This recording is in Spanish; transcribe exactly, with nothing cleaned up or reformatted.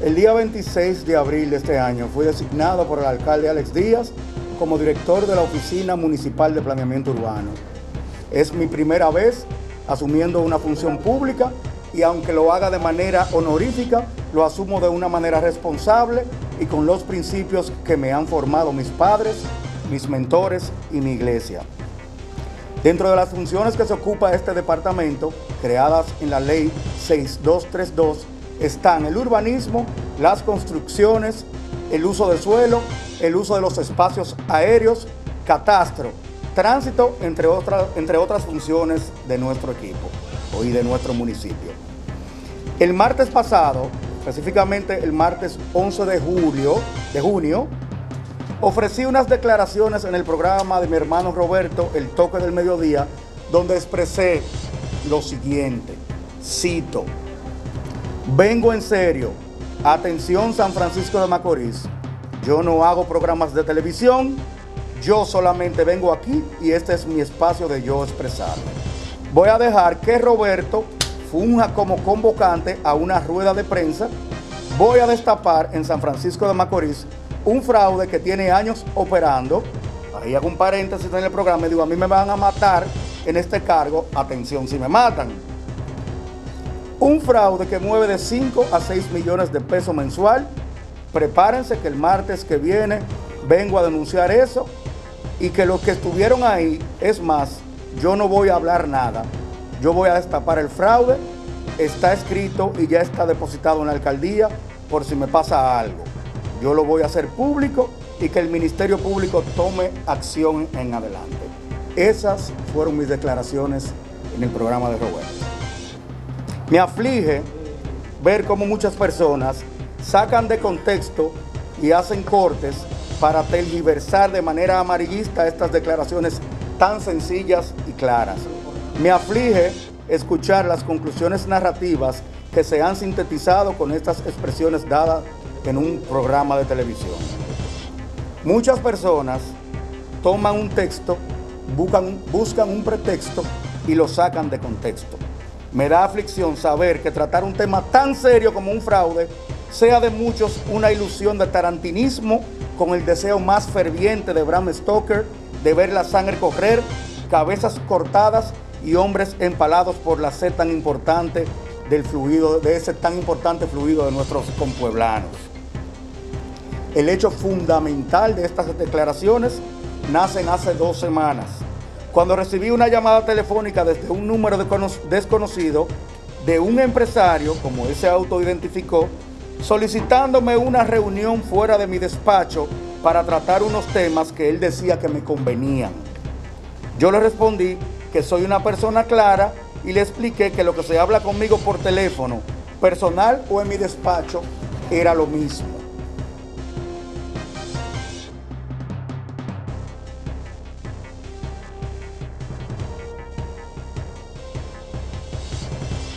El día veintiséis de abril de este año fui designado por el alcalde Alex Díaz como director de la Oficina Municipal de Planeamiento Urbano. Es mi primera vez asumiendo una función pública y aunque lo haga de manera honorífica, lo asumo de una manera responsable y con los principios que me han formado mis padres, mis mentores y mi iglesia. Dentro de las funciones que se ocupa este departamento, creadas en la Ley seis mil doscientos treinta y dos, están el urbanismo, las construcciones, el uso de suelo, el uso de los espacios aéreos, catastro, tránsito, entre otras, entre otras funciones de nuestro equipo y de nuestro municipio. El martes pasado, específicamente el martes once de julio, de junio, ofrecí unas declaraciones en el programa de mi hermano Roberto, El Toque del Mediodía, donde expresé lo siguiente, cito: vengo en serio, atención San Francisco de Macorís, yo no hago programas de televisión, yo solamente vengo aquí y este es mi espacio de yo expresarme. Voy a dejar que Roberto funja como convocante a una rueda de prensa. Voy a destapar en San Francisco de Macorís un fraude que tiene años operando. Ahí hago un paréntesis en el programa y digo, a mí me van a matar en este cargo, atención si me matan. Un fraude que mueve de cinco a seis millones de pesos mensual. Prepárense que el martes que viene vengo a denunciar eso y que los que estuvieron ahí, es más, yo no voy a hablar nada. Yo voy a destapar el fraude, está escrito y ya está depositado en la alcaldía por si me pasa algo. Yo lo voy a hacer público y que el Ministerio Público tome acción en adelante. Esas fueron mis declaraciones en el programa de Roberto. Me aflige ver cómo muchas personas sacan de contexto y hacen cortes para tergiversar de manera amarillista estas declaraciones tan sencillas y claras. Me aflige escuchar las conclusiones narrativas que se han sintetizado con estas expresiones dadas en un programa de televisión. Muchas personas toman un texto, buscan, buscan un pretexto y lo sacan de contexto. Me da aflicción saber que tratar un tema tan serio como un fraude sea de muchos una ilusión de tarantinismo con el deseo más ferviente de Bram Stoker de ver la sangre correr, cabezas cortadas y hombres empalados por la sed tan importante del fluido, de ese tan importante fluido de nuestros compueblanos. El hecho fundamental de estas declaraciones nace hace dos semanas, cuando recibí una llamada telefónica desde un número desconocido de un empresario, como él se autoidentificó, solicitándome una reunión fuera de mi despacho para tratar unos temas que él decía que me convenían. Yo le respondí que soy una persona clara y le expliqué que lo que se habla conmigo por teléfono, personal o en mi despacho, era lo mismo.